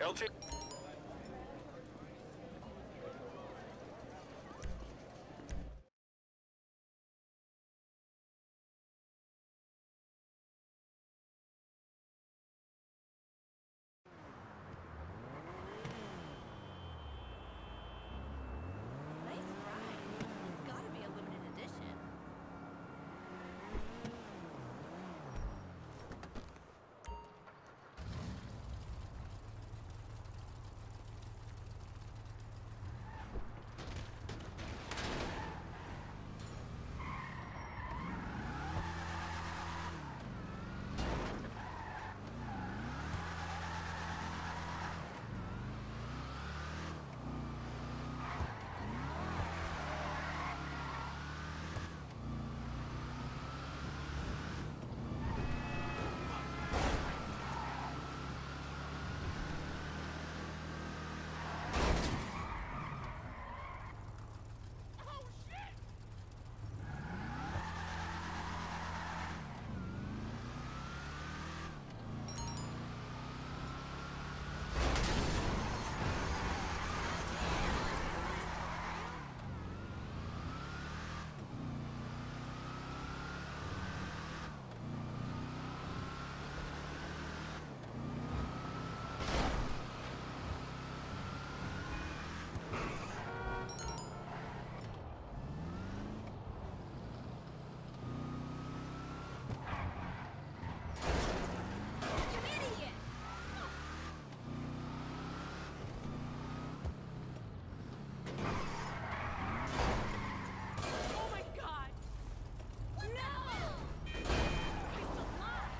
LG. Nice ride. It's gotta be a limited edition. Oh my god! No! He's alive!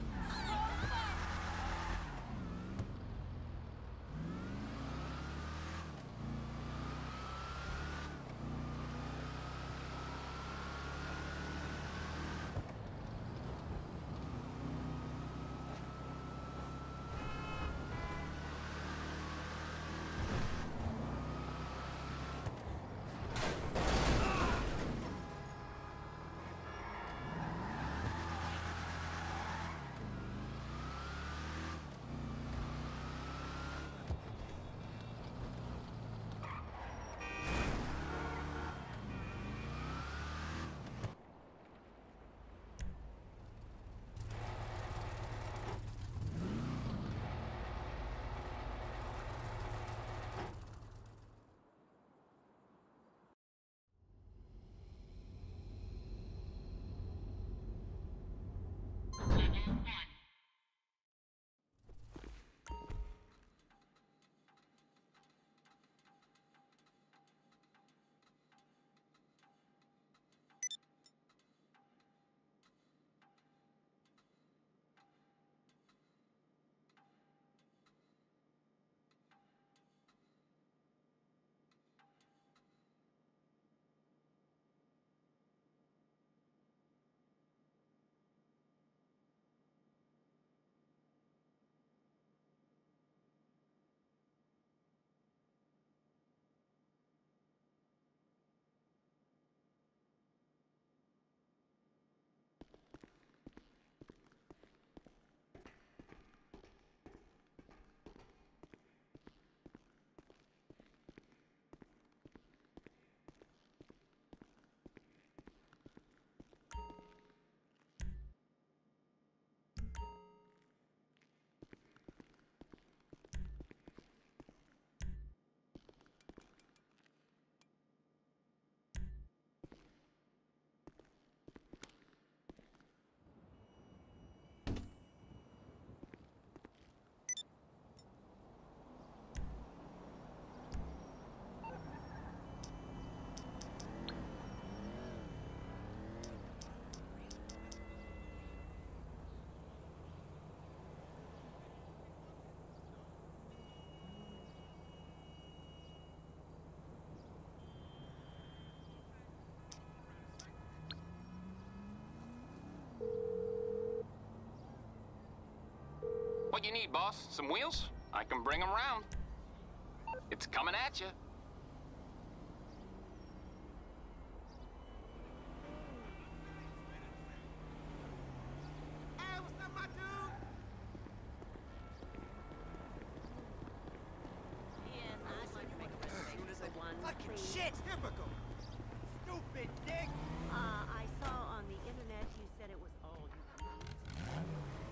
What you need, boss? Some wheels? I can bring them round. It's coming at you. Hey, what's up, my dude? shit! Typical! Stupid dick! I saw on the internet you said it was all you could use.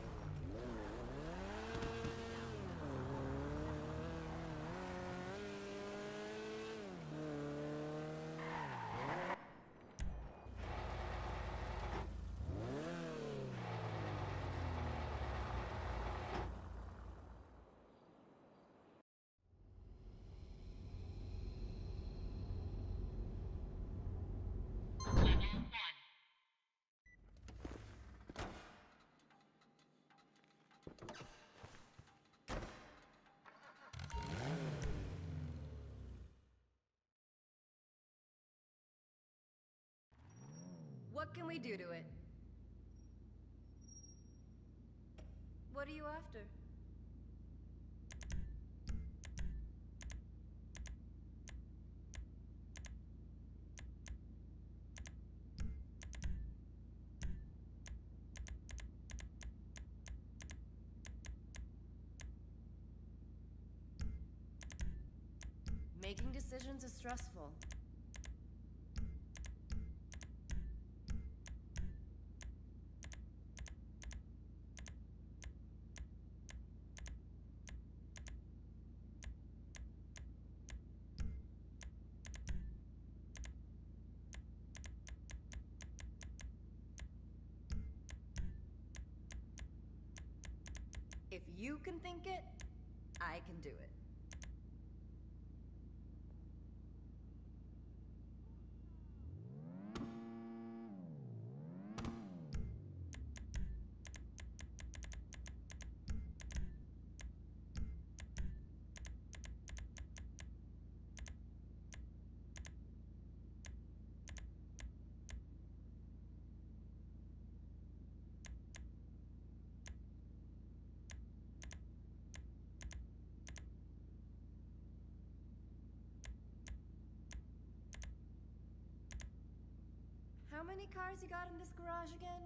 What can we do to it? What are you after? Making decisions is stressful. If you can think it, I can do it. How many cars you got in this garage again?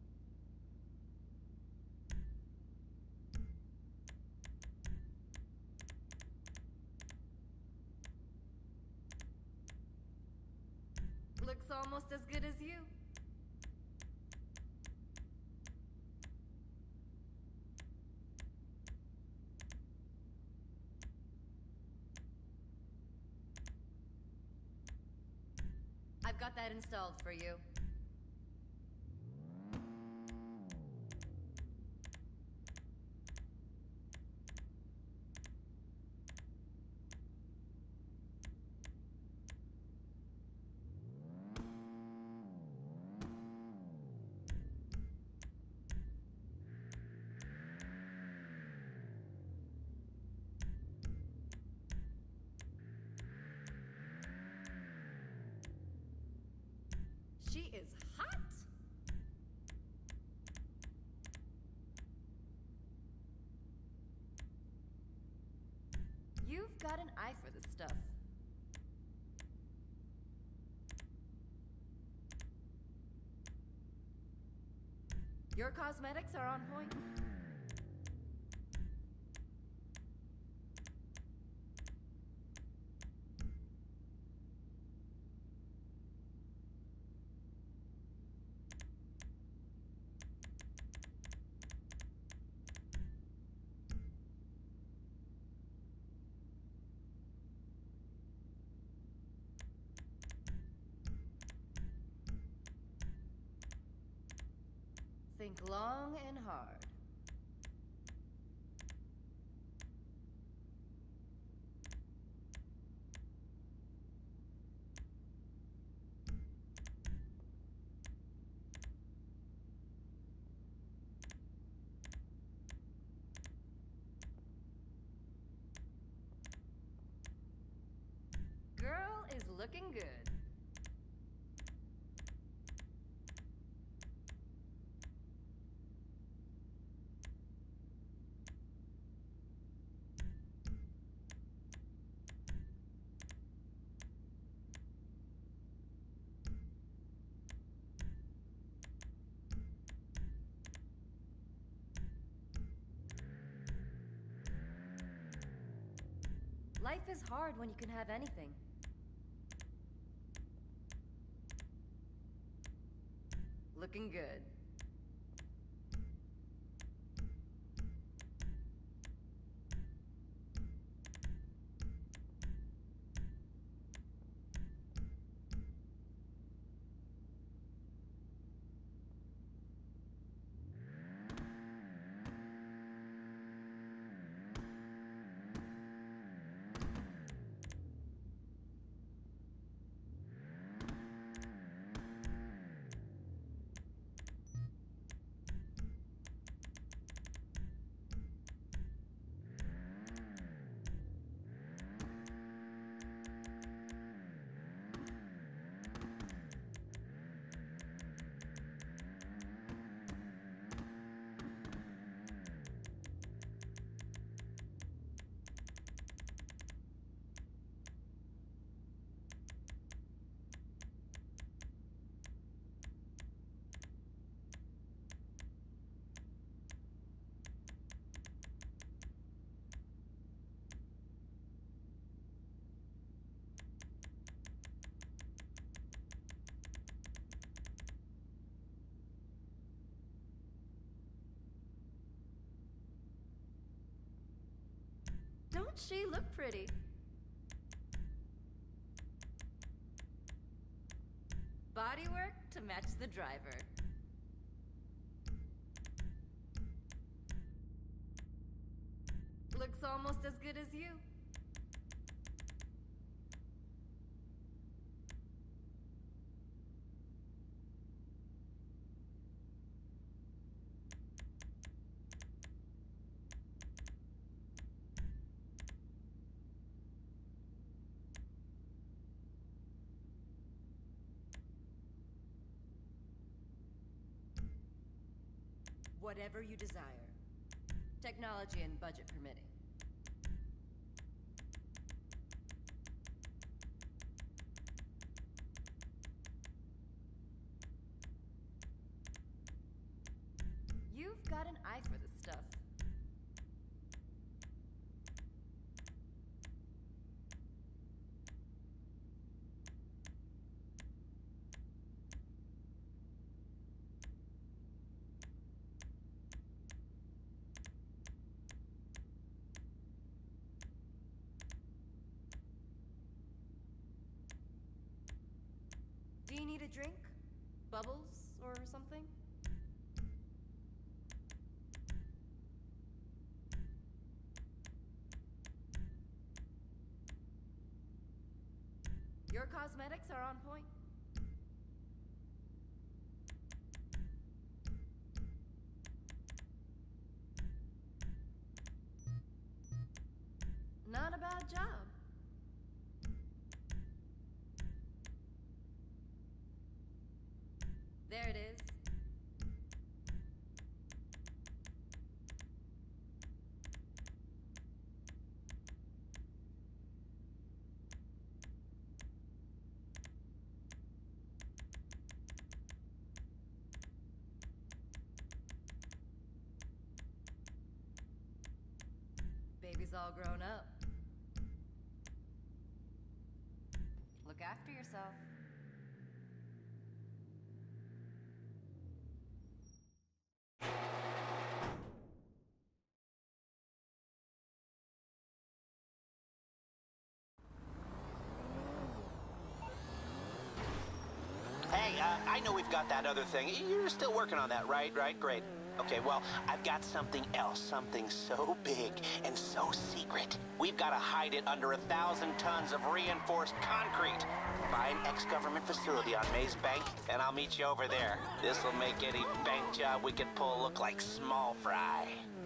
Looks almost as good as you. I've got that installed for you. She is hot! You've got an eye for this stuff. Your cosmetics are on point. Think long and hard. Girl is looking good. Life is hard when you can have anything. Looking good. Don't she look pretty? Bodywork to match the driver. Looks almost as good as you. Whatever you desire. Technology and budget permitting. You've got an eye for this stuff. Do you need a drink? Bubbles or something? Your cosmetics are on point. Not a bad job. There it is. Baby's all grown up. Look after yourself. Hey, I know we've got that other thing. You're still working on that, right? Right? Great. Okay, well, I've got something else. Something so big and so secret. We've got to hide it under 1,000 tons of reinforced concrete. Find ex-government facility on Maze Bank, and I'll meet you over there. This'll make any bank job we could pull look like small fry.